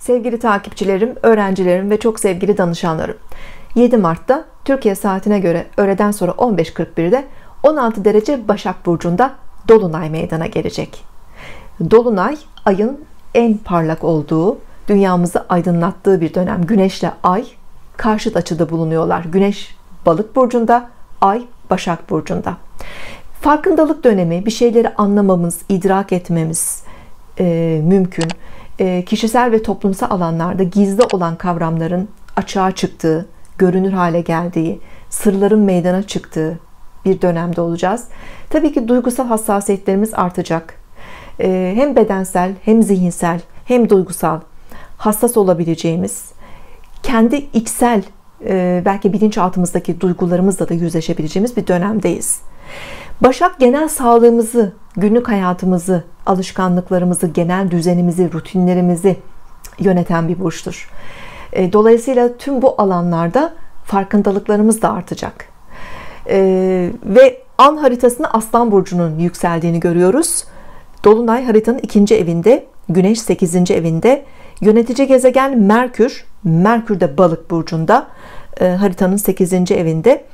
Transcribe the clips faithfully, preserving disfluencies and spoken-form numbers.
Sevgili takipçilerim, öğrencilerim ve çok sevgili danışanlarım. yedi Mart'ta Türkiye saatine göre öğleden sonra on beş kırk birde on altı derece Başak Burcu'nda Dolunay meydana gelecek. Dolunay, ayın en parlak olduğu, dünyamızı aydınlattığı bir dönem. Güneşle ay karşıt açıda bulunuyorlar. Güneş Balık Burcu'nda, ay Başak Burcu'nda. Farkındalık dönemi, bir şeyleri anlamamız, idrak etmemiz e, mümkün. E, kişisel ve toplumsal alanlarda gizli olan kavramların açığa çıktığı, görünür hale geldiği, sırların meydana çıktığı bir dönemde olacağız. Tabii ki duygusal hassasiyetlerimiz artacak. E, hem bedensel, hem zihinsel, hem duygusal hassas olabileceğimiz, kendi içsel, e, belki bilinçaltımızdaki duygularımızla da yüzleşebileceğimiz bir dönemdeyiz. Başak, genel sağlığımızı, günlük hayatımızı, alışkanlıklarımızı, genel düzenimizi, rutinlerimizi yöneten bir burçtur. Dolayısıyla tüm bu alanlarda farkındalıklarımız da artacak. Ve an haritasında Aslan Burcu'nun yükseldiğini görüyoruz. Dolunay haritanın ikinci evinde, Güneş sekizinci evinde, yönetici gezegen Merkür, Merkür de Balık Burcu'nda, haritanın sekizinci evinde.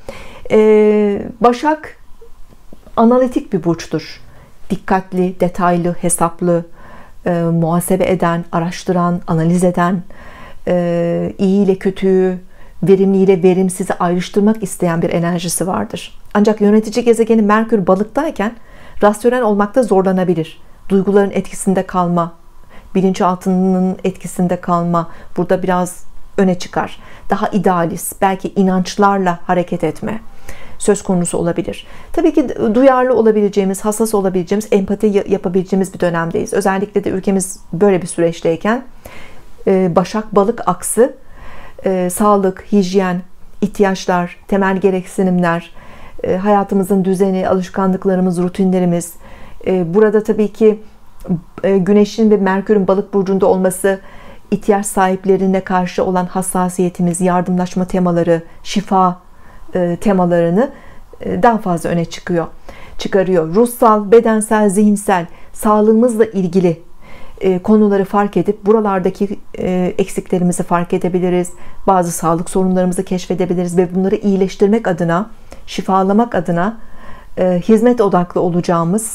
Başak analitik bir burçtur. Dikkatli, detaylı, hesaplı, e, muhasebe eden, araştıran, analiz eden, e, iyi ile kötüyü, verimli ile verimsizi ayrıştırmak isteyen bir enerjisi vardır. Ancak yönetici gezegeni Merkür Balık'tayken rasyonel olmakta zorlanabilir. Duyguların etkisinde kalma, bilinçaltının etkisinde kalma burada biraz öne çıkar. Daha idealist, belki inançlarla hareket etme söz konusu olabilir. Tabii ki duyarlı olabileceğimiz, hassas olabileceğimiz, empati yapabileceğimiz bir dönemdeyiz. Özellikle de ülkemiz böyle bir süreçteyken Başak Balık aksı, sağlık, hijyen, ihtiyaçlar, temel gereksinimler, hayatımızın düzeni, alışkanlıklarımız, rutinlerimiz. Burada tabii ki Güneş'in ve Merkür'ün Balık burcunda olması, ihtiyaç sahiplerine karşı olan hassasiyetimiz, yardımlaşma temaları, şifa temalarını daha fazla öne çıkıyor, çıkarıyor. Ruhsal, bedensel, zihinsel, sağlığımızla ilgili konuları fark edip buralardaki eksiklerimizi fark edebiliriz. Bazı sağlık sorunlarımızı keşfedebiliriz ve bunları iyileştirmek adına, şifalamak adına hizmet odaklı olacağımız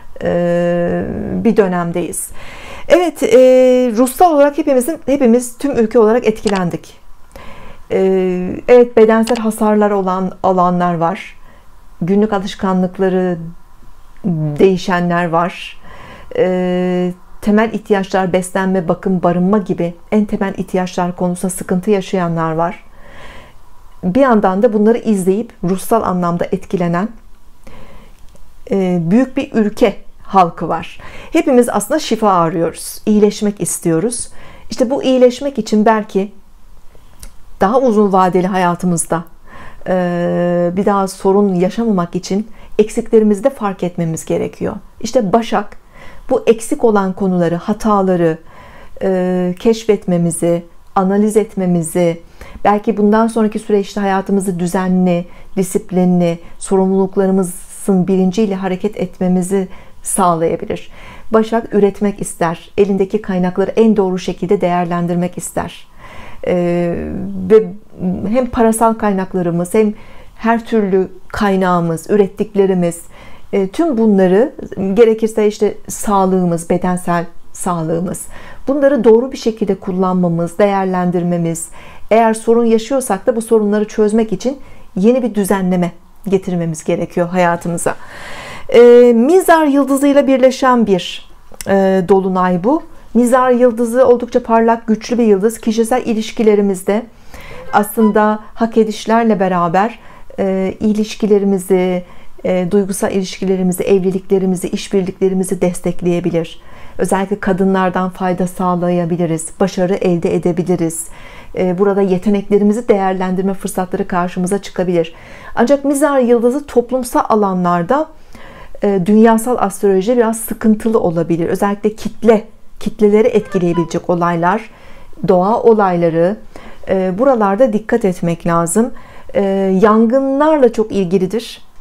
bir dönemdeyiz. Evet, ruhsal olarak hepimizin, hepimiz tüm ülke olarak etkilendik. Evet, bedensel hasarlar olan alanlar var. Günlük alışkanlıkları değişenler var. Temel ihtiyaçlar, beslenme, bakım, barınma gibi en temel ihtiyaçlar konusunda sıkıntı yaşayanlar var. Bir yandan da bunları izleyip ruhsal anlamda etkilenen büyük bir ülke halkı var. Hepimiz aslında şifa arıyoruz. İyileşmek istiyoruz. İşte bu iyileşmek için belki daha uzun vadeli hayatımızda bir daha sorun yaşamamak için eksiklerimizi de fark etmemiz gerekiyor. İşte Başak bu eksik olan konuları, hataları keşfetmemizi, analiz etmemizi, belki bundan sonraki süreçte hayatımızı düzenli, disiplinli, sorumluluklarımızın bilinciyle hareket etmemizi sağlayabilir. Başak üretmek ister, elindeki kaynakları en doğru şekilde değerlendirmek ister. Ee, ve hem parasal kaynaklarımız, hem her türlü kaynağımız, ürettiklerimiz, e, tüm bunları, gerekirse işte sağlığımız, bedensel sağlığımız, bunları doğru bir şekilde kullanmamız, değerlendirmemiz, eğer sorun yaşıyorsak da bu sorunları çözmek için yeni bir düzenleme getirmemiz gerekiyor hayatımıza. E, Mizar yıldızıyla birleşen bir e, dolunay bu. Mizar yıldızı oldukça parlak, güçlü bir yıldız. Kişisel ilişkilerimizde aslında hak edişlerle beraber e, ilişkilerimizi, e, duygusal ilişkilerimizi, evliliklerimizi, işbirliklerimizi destekleyebilir. Özellikle kadınlardan fayda sağlayabiliriz, başarı elde edebiliriz. E, burada yeteneklerimizi değerlendirme fırsatları karşımıza çıkabilir. Ancak Mizar yıldızı toplumsal alanlarda, e, dünyasal astroloji biraz sıkıntılı olabilir. Özellikle kitle kitleleri etkileyebilecek olaylar, doğa olayları, buralarda dikkat etmek lazım. Yangınlarla çok ilgilidir.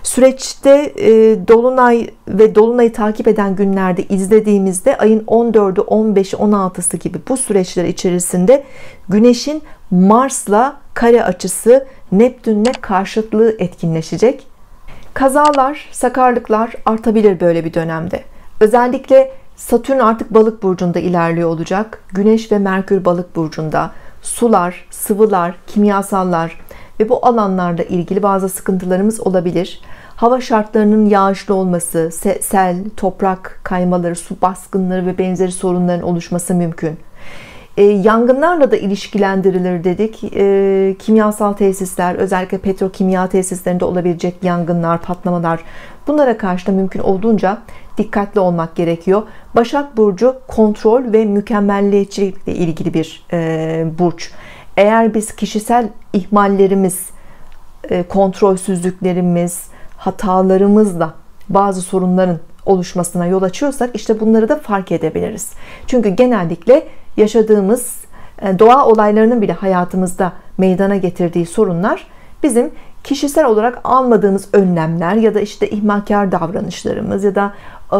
Süreçte e, dolunay ve dolunayı takip eden günlerde izlediğimizde ayın on dördü, on beşi, on altısı gibi bu süreçler içerisinde Güneş'in Mars'la kare açısı, Neptün'le karşıtlığı etkinleşecek. Kazalar, sakarlıklar artabilir böyle bir dönemde. Özellikle Satürn artık Balık burcunda ilerliyor olacak. Güneş ve Merkür Balık burcunda. Sular, sıvılar, kimyasallar ve bu alanlarla ilgili bazı sıkıntılarımız olabilir. Hava şartlarının yağışlı olması, sel, toprak kaymaları, su baskınları ve benzeri sorunların oluşması mümkün. E, yangınlarla da ilişkilendirilir dedik. E, kimyasal tesisler, özellikle petrokimya tesislerinde olabilecek yangınlar, patlamalar, bunlara karşı da mümkün olduğunca dikkatli olmak gerekiyor. Başak Burcu kontrol ve mükemmelliyetçilikle ilgili bir e, burç. Eğer biz kişisel ihmallerimiz, e, kontrolsüzlüklerimiz, hatalarımızla bazı sorunların oluşmasına yol açıyorsak işte bunları da fark edebiliriz. Çünkü genellikle yaşadığımız doğa olaylarının bile hayatımızda meydana getirdiği sorunlar bizim kişisel olarak almadığımız önlemler ya da işte ihmalkar davranışlarımız ya da e,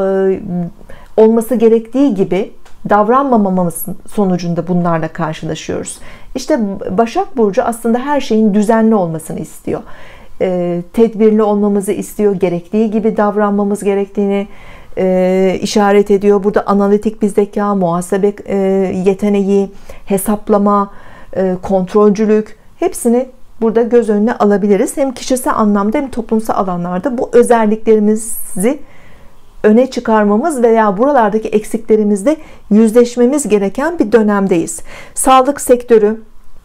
olması gerektiği gibi davranmamamız sonucunda bunlarla karşılaşıyoruz. İşte Başak Burcu aslında her şeyin düzenli olmasını istiyor. E, tedbirli olmamızı istiyor. Gerektiği gibi davranmamız gerektiğini e, işaret ediyor. Burada analitik bir zeka, muhasebe e, yeteneği, hesaplama, e, kontrolcülük, hepsini burada göz önüne alabiliriz. Hem kişisel anlamda hem toplumsal alanlarda bu özelliklerimizi öne çıkarmamız veya buralardaki eksiklerimizle yüzleşmemiz gereken bir dönemdeyiz. Sağlık sektörü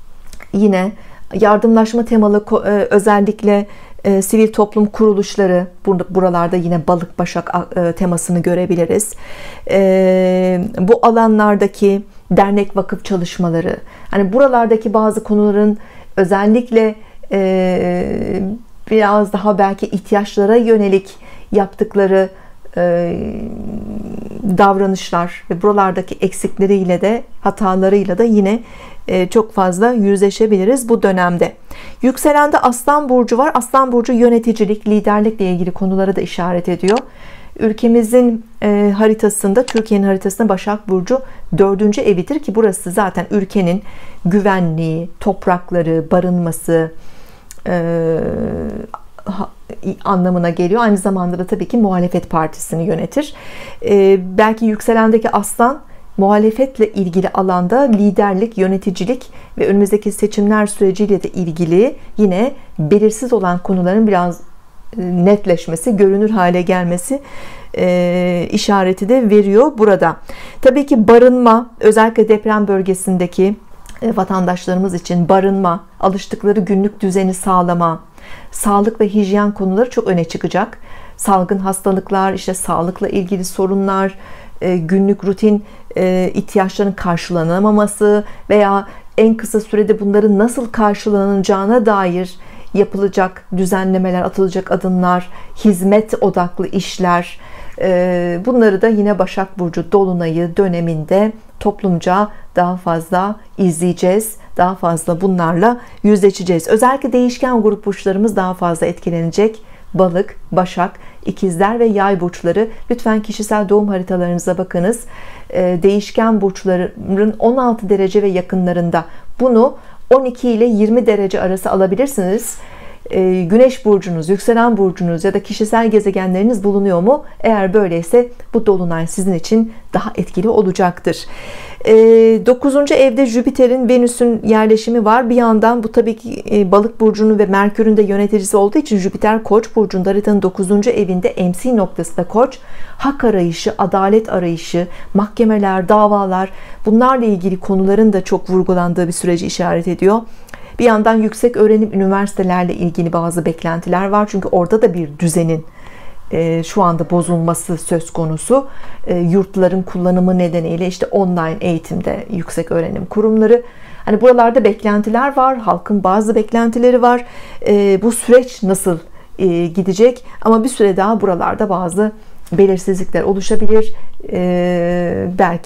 yine yardımlaşma temalı, özellikle sivil toplum kuruluşları, buralarda yine balık başak temasını görebiliriz. Bu alanlardaki dernek vakıf çalışmaları, hani buralardaki bazı konuların özellikle biraz daha belki ihtiyaçlara yönelik yaptıkları davranışlar ve buralardaki eksikleriyle de hatalarıyla da yine çok fazla yüzleşebiliriz bu dönemde. Yükselende Aslan Burcu var. Aslan Burcu yöneticilik, liderlikle ilgili konulara da işaret ediyor. Ülkemizin haritasında, Türkiye'nin haritasında Başak Burcu dördüncü evidir ki burası zaten ülkenin güvenliği, toprakları, barınması anlamına geliyor. Aynı zamanda da tabii ki muhalefet partisini yönetir. Ee, belki yükselendeki Aslan muhalefetle ilgili alanda liderlik, yöneticilik ve önümüzdeki seçimler süreciyle de ilgili yine belirsiz olan konuların biraz netleşmesi, görünür hale gelmesi e, işareti de veriyor burada. Tabii ki barınma, özellikle deprem bölgesindeki vatandaşlarımız için barınma, alıştıkları günlük düzeni sağlama, sağlık ve hijyen konuları çok öne çıkacak. Salgın hastalıklar, işte sağlıkla ilgili sorunlar, günlük rutin ihtiyaçların karşılanamaması veya en kısa sürede bunların nasıl karşılanacağına dair yapılacak düzenlemeler, atılacak adımlar, hizmet odaklı işler, bunları da yine Başak Burcu dolunayı döneminde toplumca daha fazla izleyeceğiz. Daha fazla bunlarla yüzleşeceğiz. Özellikle değişken grup burçlarımız daha fazla etkilenecek. Balık, Başak, İkizler ve Yay burçları. Lütfen kişisel doğum haritalarınıza bakınız. Değişken burçların on altı derece ve yakınlarında. Bunu on iki ile yirmi derece arası alabilirsiniz. Güneş burcunuz, yükselen burcunuz ya da kişisel gezegenleriniz bulunuyor mu? Eğer böyleyse bu dolunay sizin için daha etkili olacaktır. dokuzuncu evde Jüpiter'in, Venüs'ün yerleşimi var. Bir yandan bu tabii ki Balık burcunun ve Merkür'ün de yöneticisi olduğu için Jüpiter Koç burcunda, haritanın dokuzuncu evinde, M C noktası da Koç. Hak arayışı, adalet arayışı, mahkemeler, davalar, bunlarla ilgili konuların da çok vurgulandığı bir süreci işaret ediyor. Bir yandan yüksek öğrenim, üniversitelerle ilgili bazı beklentiler var. Çünkü orada da bir düzenin e, şu anda bozulması söz konusu. E, yurtların kullanımı nedeniyle işte online eğitimde yüksek öğrenim kurumları. Hani buralarda beklentiler var. Halkın bazı beklentileri var. E, bu süreç nasıl e, gidecek? Ama bir süre daha buralarda bazı belirsizlikler oluşabilir. E, belki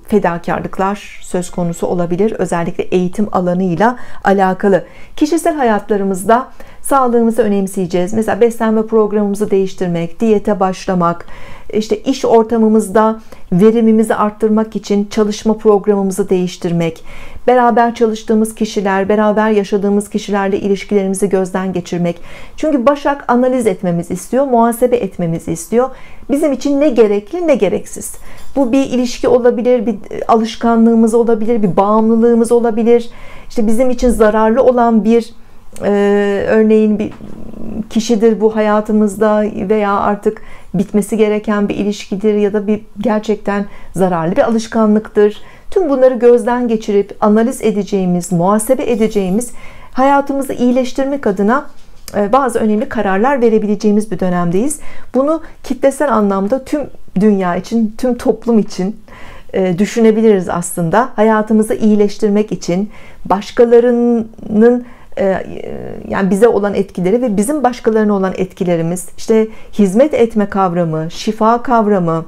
fedakarlıklar söz konusu olabilir. Özellikle eğitim alanıyla alakalı. Kişisel hayatlarımızda sağlığımızı önemseyeceğiz. Mesela beslenme programımızı değiştirmek, diyete başlamak, işte iş ortamımızda verimimizi arttırmak için çalışma programımızı değiştirmek, beraber çalıştığımız kişiler, beraber yaşadığımız kişilerle ilişkilerimizi gözden geçirmek. Çünkü Başak analiz etmemizi istiyor, muhasebe etmemizi istiyor. Bizim için ne gerekli ne gereksiz. Bu bir ilişki olabilir, bir alışkanlığımız olabilir, bir bağımlılığımız olabilir. İşte bizim için zararlı olan bir Ee, örneğin bir kişidir bu hayatımızda veya artık bitmesi gereken bir ilişkidir ya da bir gerçekten zararlı bir alışkanlıktır. Tüm bunları gözden geçirip analiz edeceğimiz, muhasebe edeceğimiz, hayatımızı iyileştirmek adına bazı önemli kararlar verebileceğimiz bir dönemdeyiz. Bunu kitlesel anlamda tüm dünya için, tüm toplum için düşünebiliriz aslında. Hayatımızı iyileştirmek için, başkalarının yani bize olan etkileri ve bizim başkalarına olan etkilerimiz, işte hizmet etme kavramı, şifa kavramı,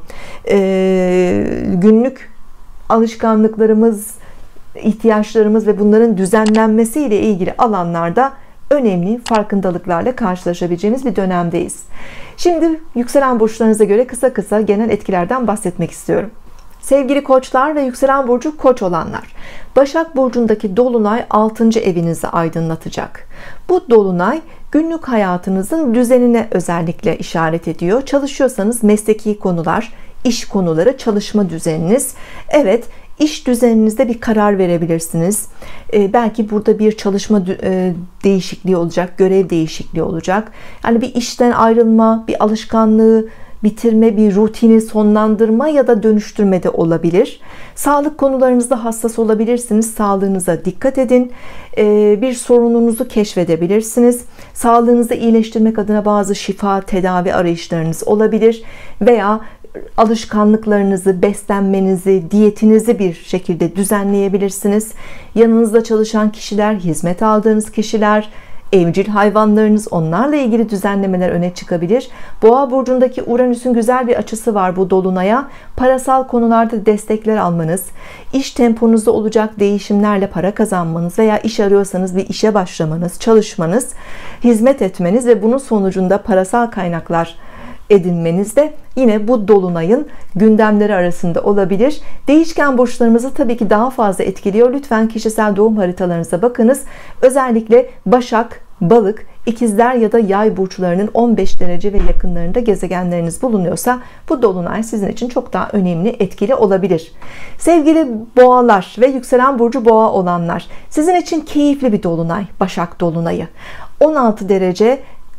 günlük alışkanlıklarımız, ihtiyaçlarımız ve bunların düzenlenmesi ile ilgili alanlarda önemli farkındalıklarla karşılaşabileceğimiz bir dönemdeyiz. Şimdi yükselen burçlarınıza göre kısa kısa genel etkilerden bahsetmek istiyorum. Sevgili koçlar ve yükselen burcu koç olanlar, Başak burcundaki dolunay altıncı evinizi aydınlatacak. Bu dolunay günlük hayatınızın düzenine özellikle işaret ediyor. Çalışıyorsanız mesleki konular, iş konuları, çalışma düzeniniz. Evet, iş düzeninizde bir karar verebilirsiniz. Ee, belki burada bir çalışma e, değişikliği olacak, görev değişikliği olacak. Yani bir işten ayrılma, bir alışkanlığı bitirme, bir rutini sonlandırma ya da dönüştürme de olabilir. Sağlık konularınızda hassas olabilirsiniz. Sağlığınıza dikkat edin. Bir sorununuzu keşfedebilirsiniz. Sağlığınızı iyileştirmek adına bazı şifa, tedavi arayışlarınız olabilir. Veya alışkanlıklarınızı, beslenmenizi, diyetinizi bir şekilde düzenleyebilirsiniz. Yanınızda çalışan kişiler, hizmet aldığınız kişiler, evcil hayvanlarınız, onlarla ilgili düzenlemeler öne çıkabilir. Boğa burcundaki Uranüs'ün güzel bir açısı var bu dolunaya. Parasal konularda destekler almanız, iş temponuzda olacak değişimlerle para kazanmanız veya iş arıyorsanız bir işe başlamanız, çalışmanız, hizmet etmeniz ve bunun sonucunda parasal kaynaklar edinmeniz de yine bu dolunayın gündemleri arasında olabilir. Değişken burçlarımızı tabii ki daha fazla etkiliyor. Lütfen kişisel doğum haritalarınıza bakınız. Özellikle Başak, Balık, İkizler ya da Yay burçlarının on beş derece ve yakınlarında gezegenleriniz bulunuyorsa bu dolunay sizin için çok daha önemli, etkili olabilir. Sevgili boğalar ve yükselen burcu boğa olanlar, sizin için keyifli bir dolunay, Başak dolunayı. on altı derece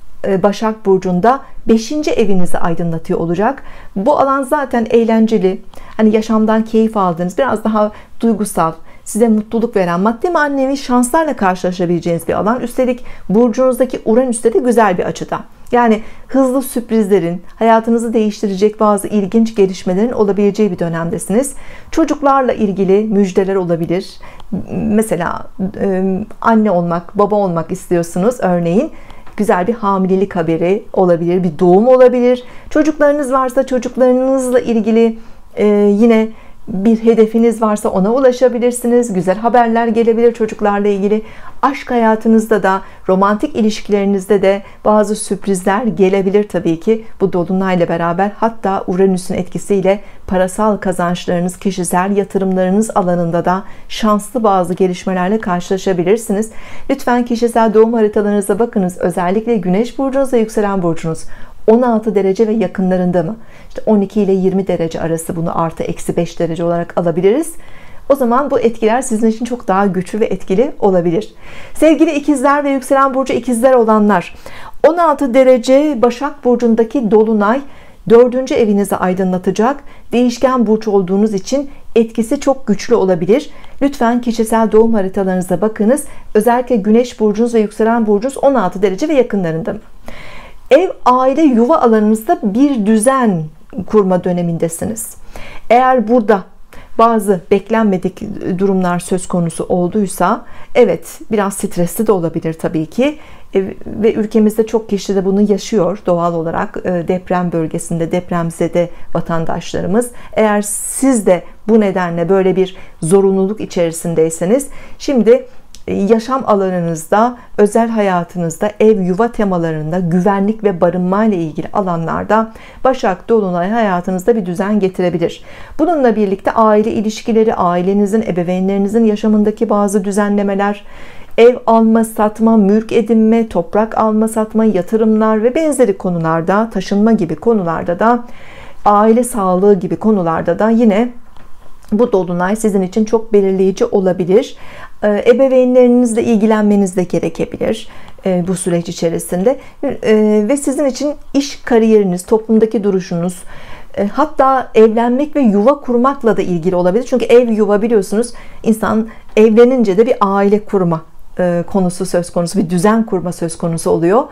Başak burcunda beşinci evinizi aydınlatıyor olacak. Bu alan zaten eğlenceli, hani yaşamdan keyif aldığınız, biraz daha duygusal, size mutluluk veren, maddi manevi şanslarla karşılaşabileceğiniz bir alan. Üstelik burcunuzdaki Uranüs de güzel bir açıda. Yani hızlı sürprizlerin, hayatınızı değiştirecek bazı ilginç gelişmelerin olabileceği bir dönemdesiniz. Çocuklarla ilgili müjdeler olabilir. Mesela anne olmak, baba olmak istiyorsunuz örneğin. Güzel bir hamilelik haberi olabilir, bir doğum olabilir. Çocuklarınız varsa çocuklarınızla ilgili e, yine bir hedefiniz varsa ona ulaşabilirsiniz. Güzel haberler gelebilir çocuklarla ilgili. Aşk hayatınızda da, romantik ilişkilerinizde de bazı sürprizler gelebilir tabii ki bu dolunayla beraber. Hatta Uranüs'ün etkisiyle parasal kazançlarınız, kişisel yatırımlarınız alanında da şanslı bazı gelişmelerle karşılaşabilirsiniz. Lütfen kişisel doğum haritalarınıza bakınız. Özellikle Güneş burcunuz ve yükselen burcunuz on altı derece ve yakınlarında mı? İşte on iki ile yirmi derece arası, bunu artı eksi beş derece olarak alabiliriz. O zaman bu etkiler sizin için çok daha güçlü ve etkili olabilir. Sevgili ikizler ve yükselen burcu ikizler olanlar, on altı derece Başak burcundaki dolunay dördüncü evinizi aydınlatacak. Değişken burç olduğunuz için etkisi çok güçlü olabilir. Lütfen kişisel doğum haritalarınıza bakınız. Özellikle Güneş burcunuz ve yükselen burcunuz on altı derece ve yakınlarında mı? Ev, aile, yuva alanınızda bir düzen kurma dönemindesiniz. Eğer burada bazı beklenmedik durumlar söz konusu olduysa, evet biraz stresli de olabilir tabii ki. Ve ülkemizde çok kişi de bunu yaşıyor doğal olarak, deprem bölgesinde depremzede vatandaşlarımız. Eğer siz de bu nedenle böyle bir zorunluluk içerisindeyseniz, şimdi yaşam alanınızda, özel hayatınızda, ev yuva temalarında, güvenlik ve barınma ile ilgili alanlarda Başak Dolunay hayatınızda bir düzen getirebilir. Bununla birlikte aile ilişkileri, ailenizin, ebeveynlerinizin yaşamındaki bazı düzenlemeler, ev alma satma, mülk edinme, toprak alma satma, yatırımlar ve benzeri konularda, taşınma gibi konularda da, aile sağlığı gibi konularda da yine bu dolunay sizin için çok belirleyici olabilir. Ebeveynlerinizle ilgilenmeniz de gerekebilir bu süreç içerisinde ve sizin için iş kariyeriniz, toplumdaki duruşunuz, hatta evlenmek ve yuva kurmakla da ilgili olabilir. Çünkü ev yuva, biliyorsunuz, insan evlenince de bir aile kurma konusu söz konusu, bir düzen kurma söz konusu oluyor.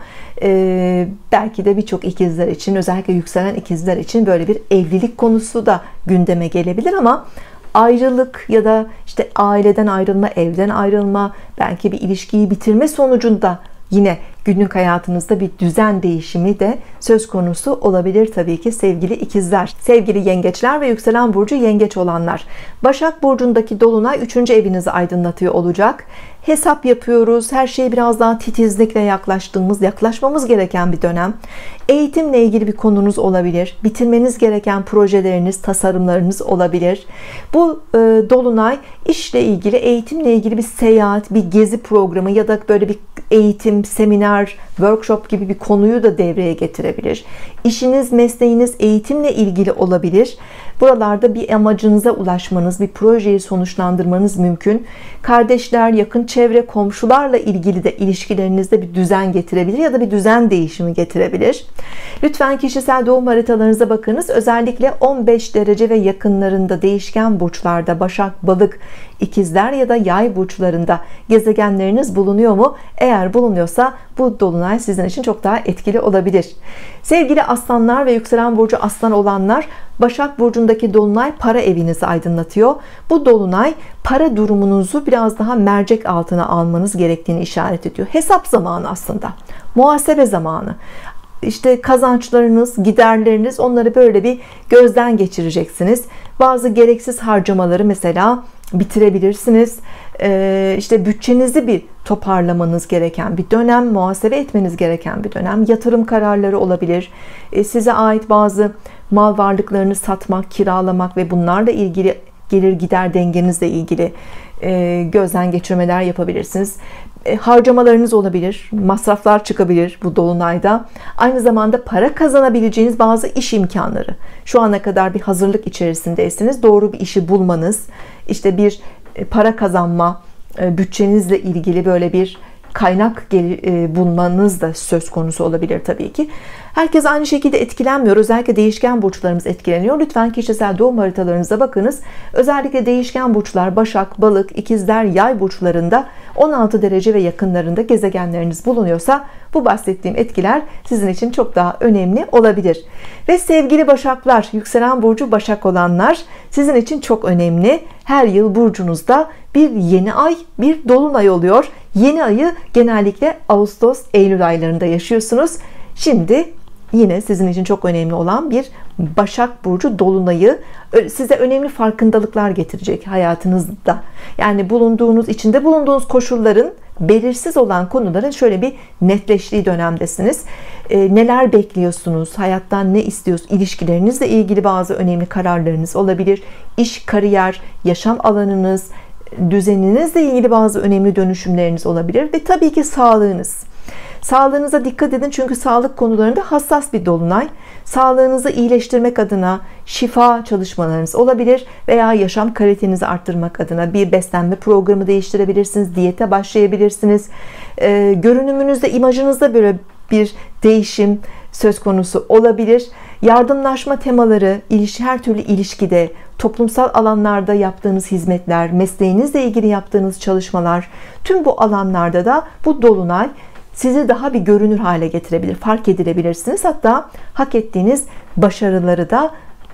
Belki de birçok ikizler için, özellikle yükselen ikizler için böyle bir evlilik konusu da gündeme gelebilir, ama ayrılık ya da işte aileden ayrılma, evden ayrılma, belki bir ilişkiyi bitirme sonucunda yine günlük hayatınızda bir düzen değişimi de söz konusu olabilir tabii ki sevgili ikizler. Sevgili yengeçler ve yükselen burcu yengeç olanlar, Başak Burcu'ndaki dolunay üçüncü evinizi aydınlatıyor olacak. Hesap yapıyoruz, her şeye biraz daha titizlikle yaklaştığımız, yaklaşmamız gereken bir dönem. Eğitimle ilgili bir konunuz olabilir, bitirmeniz gereken projeleriniz, tasarımlarınız olabilir. Bu e, dolunay işle ilgili, eğitimle ilgili bir seyahat, bir gezi programı ya da böyle bir eğitim, seminer, workshop gibi bir konuyu da devreye getirebilir. İşiniz, mesleğiniz eğitimle ilgili olabilir. Buralarda bir amacınıza ulaşmanız, bir projeyi sonuçlandırmanız mümkün. Kardeşler, yakın çevre, komşularla ilgili de ilişkilerinizde bir düzen getirebilir ya da bir düzen değişimi getirebilir. Lütfen kişisel doğum haritalarınıza bakınız. Özellikle on beş derece ve yakınlarında değişken burçlarda, Başak, Balık, İkizler ya da Yay burçlarında gezegenleriniz bulunuyor mu? Eğer bulunuyorsa bu dolunay sizin için çok daha etkili olabilir. Sevgili aslanlar ve yükselen burcu aslan olanlar, Başak Burcu'ndaki dolunay para evinizi aydınlatıyor. Bu dolunay para durumunuzu biraz daha mercek altına almanız gerektiğini işaret ediyor. Hesap zamanı aslında. Muhasebe zamanı. İşte kazançlarınız, giderleriniz, onları böyle bir gözden geçireceksiniz. Bazı gereksiz harcamaları mesela bitirebilirsiniz. Ee, işte bütçenizi bir toparlamanız gereken bir dönem, muhasebe etmeniz gereken bir dönem. Yatırım kararları olabilir. Ee, size ait bazı mal varlıklarını satmak, kiralamak ve bunlarla ilgili gelir gider dengenizle ilgili e, gözden geçirmeler yapabilirsiniz. E, harcamalarınız olabilir, masraflar çıkabilir bu dolunayda. Aynı zamanda para kazanabileceğiniz bazı iş imkanları. Şu ana kadar bir hazırlık içerisindeyseniz doğru bir işi bulmanız, işte bir para kazanma, e, bütçenizle ilgili böyle bir kaynak bulmanız da söz konusu olabilir tabii ki. Herkes aynı şekilde etkilenmiyor. Özellikle değişken burçlarımız etkileniyor. Lütfen kişisel doğum haritalarınıza bakınız. Özellikle değişken burçlar Başak, Balık, İkizler, Yay burçlarında on altı derece ve yakınlarında gezegenleriniz bulunuyorsa bu bahsettiğim etkiler sizin için çok daha önemli olabilir. Ve sevgili Başaklar, yükselen burcu Başak olanlar, sizin için çok önemli. Her yıl burcunuzda bir yeni ay, bir dolunay oluyor. Yeni ayı genellikle Ağustos, Eylül aylarında yaşıyorsunuz. Şimdi yine sizin için çok önemli olan bir Başak Burcu dolunayı size önemli farkındalıklar getirecek hayatınızda. Yani bulunduğunuz, içinde bulunduğunuz koşulların, belirsiz olan konuların şöyle bir netleştiği dönemdesiniz. E, neler bekliyorsunuz? Hayattan ne istiyorsunuz? İlişkilerinizle ilgili bazı önemli kararlarınız olabilir. İş, kariyer, yaşam alanınız, düzeninizle ilgili bazı önemli dönüşümleriniz olabilir ve tabii ki sağlığınız. Sağlığınıza dikkat edin, çünkü sağlık konularında hassas bir dolunay. Sağlığınızı iyileştirmek adına şifa çalışmalarınız olabilir veya yaşam kalitenizi arttırmak adına bir beslenme programı değiştirebilirsiniz, diyete başlayabilirsiniz. Ee, görünümünüzde, imajınızda böyle bir değişim söz konusu olabilir. Yardımlaşma temaları, ilişki, her türlü ilişkide, toplumsal alanlarda yaptığınız hizmetler, mesleğinizle ilgili yaptığınız çalışmalar, tüm bu alanlarda da bu dolunay sizi daha bir görünür hale getirebilir, fark edilebilirsiniz. Hatta hak ettiğiniz başarıları da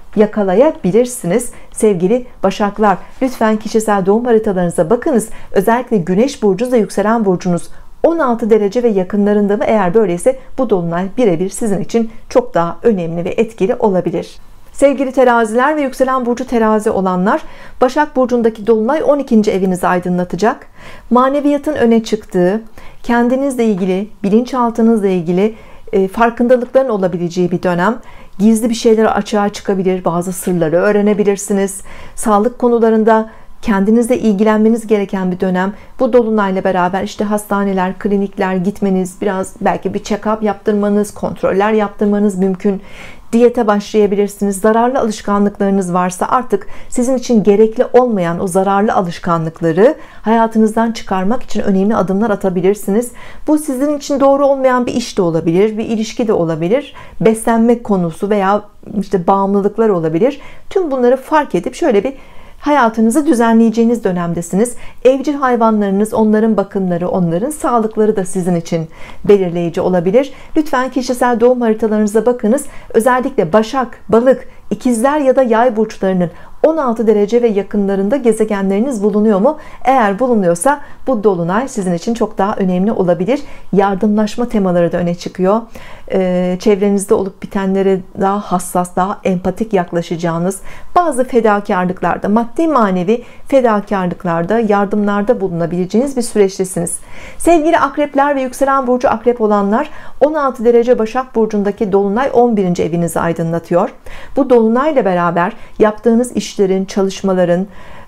yakalayabilirsiniz sevgili Başaklar. Lütfen kişisel doğum haritalarınıza bakınız. Özellikle Güneş burcunuz ve yükselen burcunuz on altı derece ve yakınlarında mı? Eğer böyleyse bu dolunay birebir sizin için çok daha önemli ve etkili olabilir. Sevgili teraziler ve yükselen burcu terazi olanlar, Başak burcundaki dolunay on ikinci evinizi aydınlatacak. Maneviyatın öne çıktığı, kendinizle ilgili, bilinçaltınızla ilgili farkındalıkların olabileceği bir dönem. Gizli bir şeyler açığa çıkabilir, bazı sırları öğrenebilirsiniz. Sağlık konularında kendinizle ilgilenmeniz gereken bir dönem. Bu dolunayla beraber işte hastaneler, klinikler gitmeniz, biraz belki bir check-up yaptırmanız, kontroller yaptırmanız mümkün. Diyete başlayabilirsiniz. Zararlı alışkanlıklarınız varsa artık sizin için gerekli olmayan o zararlı alışkanlıkları hayatınızdan çıkarmak için önemli adımlar atabilirsiniz. Bu sizin için doğru olmayan bir iş de olabilir, bir ilişki de olabilir, beslenme konusu veya işte bağımlılıklar olabilir. Tüm bunları fark edip şöyle bir hayatınızı düzenleyeceğiniz dönemdesiniz. Evcil hayvanlarınız, onların bakımları, onların sağlıkları da sizin için belirleyici olabilir. Lütfen kişisel doğum haritalarınıza bakınız. Özellikle Başak, Balık, İkizler ya da Yay burçlarının on altı derece ve yakınlarında gezegenleriniz bulunuyor mu? Eğer bulunuyorsa bu dolunay sizin için çok daha önemli olabilir. Yardımlaşma temaları da öne çıkıyor. Ee, çevrenizde olup bitenlere daha hassas, daha empatik yaklaşacağınız, bazı fedakarlıklarda, maddi manevi fedakarlıklarda, yardımlarda bulunabileceğiniz bir süreçtesiniz. Sevgili akrepler ve yükselen burcu akrep olanlar, on altı derece Başak burcundaki dolunay on birinci evinizi aydınlatıyor. Bu dolunayla beraber yaptığınız işlerin, çalışmaların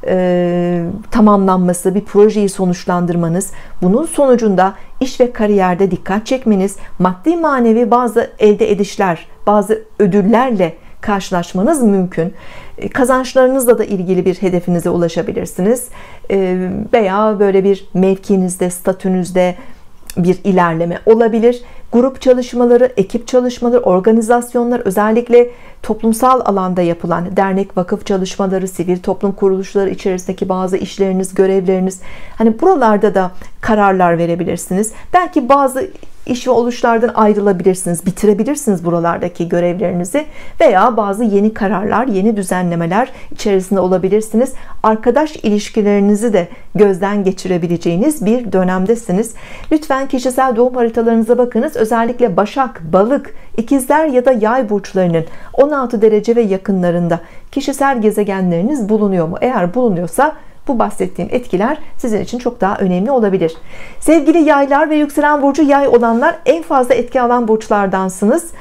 e, tamamlanması, bir projeyi sonuçlandırmanız, bunun sonucunda iş ve kariyerde dikkat çekmeniz, maddi manevi bazı elde edişler, bazı ödüllerle karşılaşmanız mümkün. Kazançlarınızla da ilgili bir hedefinize ulaşabilirsiniz. E, veya böyle bir mevkinizde, statünüzde bir ilerleme olabilir. Grup çalışmaları, ekip çalışmaları, organizasyonlar, özellikle toplumsal alanda yapılan dernek, vakıf çalışmaları, sivil toplum kuruluşları içerisindeki bazı işleriniz, görevleriniz, hani buralarda da kararlar verebilirsiniz. Belki bazı iş ve oluşlardan ayrılabilirsiniz, bitirebilirsiniz buralardaki görevlerinizi veya bazı yeni kararlar, yeni düzenlemeler içerisinde olabilirsiniz. Arkadaş ilişkilerinizi de gözden geçirebileceğiniz bir dönemdesiniz. Lütfen kişisel doğum haritalarınıza bakınız. Özellikle Başak, Balık, İkizler ya da Yay burçlarının on altı derece ve yakınlarında kişisel gezegenleriniz bulunuyor mu? Eğer bulunuyorsa bu bahsettiğim etkiler sizin için çok daha önemli olabilir. Sevgili yaylar ve yükselen burcu yay olanlar, en fazla etki alan burçlardansınız.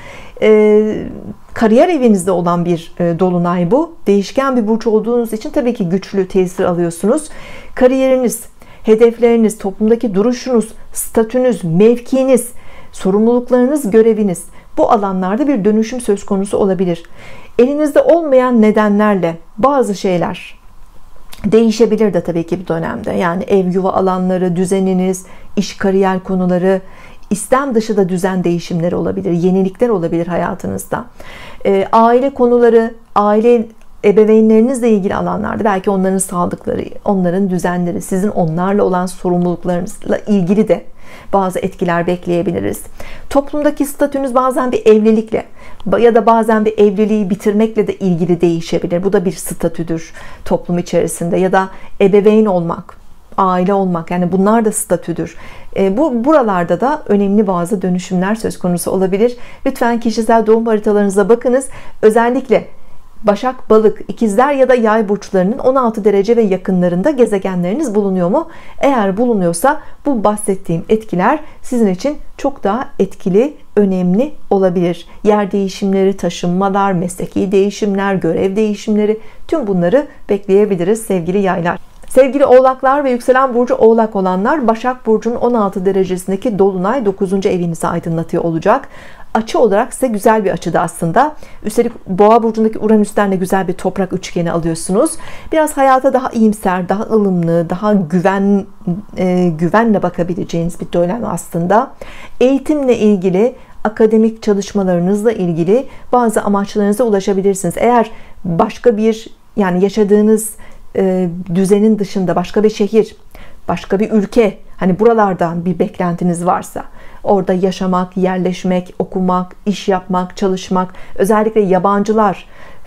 Ee, kariyer evinizde olan bir e, dolunay bu. Değişken bir burç olduğunuz için tabii ki güçlü tesir alıyorsunuz. Kariyeriniz, hedefleriniz, toplumdaki duruşunuz, statünüz, mevkiniz, sorumluluklarınız, göreviniz, bu alanlarda bir dönüşüm söz konusu olabilir. Elinizde olmayan nedenlerle bazı şeyler değişebilir de tabii ki bu dönemde. Yani ev yuva alanları, düzeniniz, iş kariyer konuları, İstem dışı da düzen değişimleri olabilir, yenilikler olabilir hayatınızda. E, aile konuları, aile ebeveynlerinizle ilgili alanlarda belki onların sağlıkları, onların düzenleri, sizin onlarla olan sorumluluklarınızla ilgili de bazı etkiler bekleyebiliriz. Toplumdaki statünüz bazen bir evlilikle ya da bazen bir evliliği bitirmekle de ilgili değişebilir. Bu da bir statüdür toplum içerisinde, ya da ebeveyn olmak, aile olmak, yani bunlar da statüdür. E, bu buralarda da önemli bazı dönüşümler söz konusu olabilir. Lütfen kişisel doğum haritalarınıza bakınız. Özellikle Başak, Balık, İkizler ya da Yay burçlarının on altı derece ve yakınlarında gezegenleriniz bulunuyor mu? Eğer bulunuyorsa bu bahsettiğim etkiler sizin için çok daha etkili, önemli olabilir. Yer değişimleri, taşınmalar, mesleki değişimler, görev değişimleri, tüm bunları bekleyebiliriz sevgili yaylar. Sevgili oğlaklar ve yükselen burcu oğlak olanlar, Başak burcunun on altı derecesindeki dolunay dokuzuncu evinizi aydınlatıyor olacak. Açı olarak size güzel bir açıda aslında. Üstelik Boğa burcundaki Uranüs'ten de güzel bir toprak üçgeni alıyorsunuz. Biraz hayata daha iyimser, daha ılımlı, daha güven e, güvenle bakabileceğiniz bir dönem aslında. Eğitimle ilgili, akademik çalışmalarınızla ilgili bazı amaçlarınıza ulaşabilirsiniz. Eğer başka bir, yani yaşadığınız e, düzenin dışında başka bir şehir, başka bir ülke, hani buralardan bir beklentiniz varsa, orada yaşamak, yerleşmek, okumak, iş yapmak, çalışmak, özellikle yabancılar,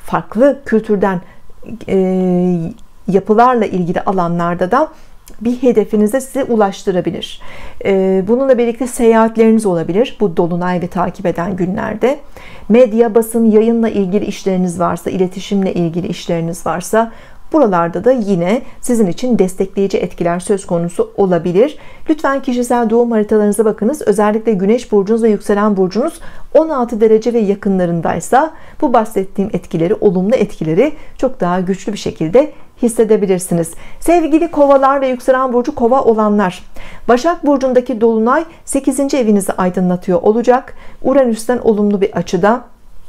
farklı kültürden, e, yapılarla ilgili alanlarda da bir hedefinize sizi ulaştırabilir. Bununla birlikte seyahatleriniz olabilir bu dolunay ve takip eden günlerde. Medya, basın, yayınla ilgili işleriniz varsa, iletişimle ilgili işleriniz varsa, buralarda da yine sizin için destekleyici etkiler söz konusu olabilir. Lütfen kişisel doğum haritalarınıza bakınız. Özellikle güneş burcunuz ve yükselen burcunuz on altı derece ve yakınlarındaysa bu bahsettiğim etkileri, olumlu etkileri çok daha güçlü bir şekilde hissedebilirsiniz. Sevgili kovalar ve yükselen burcu kova olanlar, Başak burcundaki dolunay sekizinci evinizi aydınlatıyor olacak. Uranüs'ten olumlu bir açıda.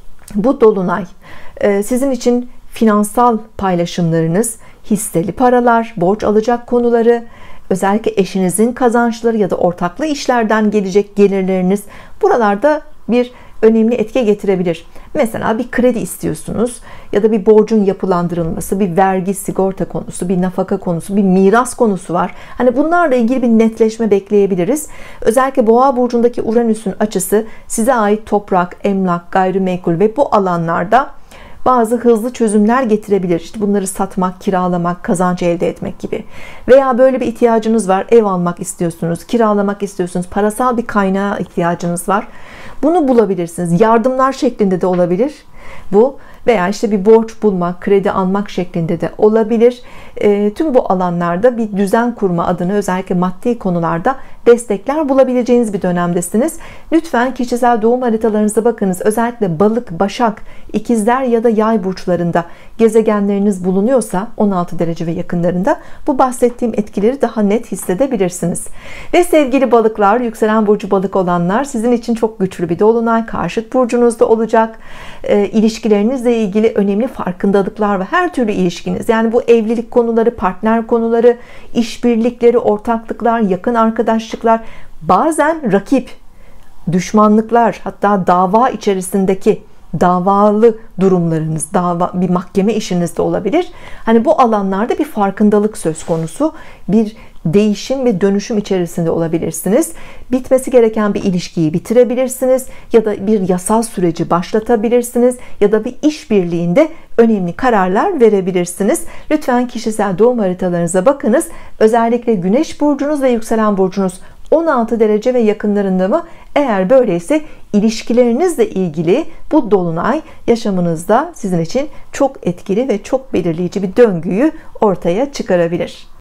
Bu dolunay sizin için finansal paylaşımlarınız, hisseli paralar, borç alacak konuları, özellikle eşinizin kazançları ya da ortaklı işlerden gelecek gelirleriniz, buralarda bir önemli etki getirebilir. Mesela bir kredi istiyorsunuz ya da bir borcun yapılandırılması, bir vergi, sigorta konusu, bir nafaka konusu, bir miras konusu var. Hani bunlarla ilgili bir netleşme bekleyebiliriz. Özellikle Boğa burcundaki Uranüs'ün açısı size ait toprak, emlak, gayrimenkul ve bu alanlarda bazı hızlı çözümler getirebilir. İşte bunları satmak, kiralamak, kazanç elde etmek gibi. Veya böyle bir ihtiyacınız var. Ev almak istiyorsunuz, kiralamak istiyorsunuz. Parasal bir kaynağa ihtiyacınız var. Bunu bulabilirsiniz. Yardımlar şeklinde de olabilir bu. Veya işte bir borç bulmak, kredi almak şeklinde de olabilir. E, tüm bu alanlarda bir düzen kurma adına özellikle maddi konularda destekler bulabileceğiniz bir dönemdesiniz. Lütfen kişisel doğum haritalarınıza bakınız. Özellikle balık, başak, ikizler ya da yay burçlarında gezegenleriniz bulunuyorsa on altı derece ve yakınlarında bu bahsettiğim etkileri daha net hissedebilirsiniz. Ve sevgili balıklar, yükselen burcu balık olanlar, sizin için çok güçlü bir dolunay karşıt burcunuzda olacak. E, ilişkilerinizle ilgili önemli farkındalıklar ve her türlü ilişkiniz, yani bu evlilik konuları, partner konuları, işbirlikleri, ortaklıklar, yakın arkadaşlıklar, bazen rakip, düşmanlıklar, hatta dava içerisindeki davalı durumlarınız, dava, bir mahkeme işiniz de olabilir. Hani bu alanlarda bir farkındalık söz konusu, bir değişim ve dönüşüm içerisinde olabilirsiniz. Bitmesi gereken bir ilişkiyi bitirebilirsiniz ya da bir yasal süreci başlatabilirsiniz ya da bir işbirliğinde önemli kararlar verebilirsiniz. Lütfen kişisel doğum haritalarınıza bakınız. Özellikle güneş burcunuz ve yükselen burcunuz on altı derece ve yakınlarında mı? Eğer böyleyse ilişkilerinizle ilgili bu dolunay yaşamınızda sizin için çok etkili ve çok belirleyici bir döngüyü ortaya çıkarabilir.